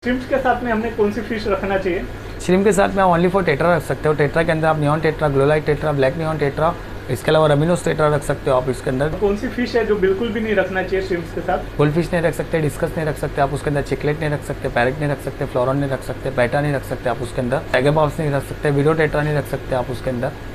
Shrimps के साथ में हमने कौन सी फिश रखना चाहिए? श्रिम्प के साथ में आप ओनली फॉर टेट्रा रख सकते हो। टेट्रा के अंदर आप neon tetra, glowlight tetra, black neon tetra, इसके अलावा रमिनोस टेट्रा रख सकते हो आप इसके अंदर। कौन सी फिश है जो बिल्कुल भी नहीं रखना चाहिए श्रिम्प्स के साथ? गोल्डफिश नहीं रख सकते, डिस्कस नहीं रख सकते आप उसके अंदर, चिकलेट नहीं रख सकते, पैरेट नहीं रख सकते, फ्लोरॉन नहीं रख सकते, पैटा नहीं रख सकते आप उसके अंदर, टाइगर बाब्स नहीं रख सकते, वीडियो टेट्रा नहीं रख सकते आप उसके अंदर।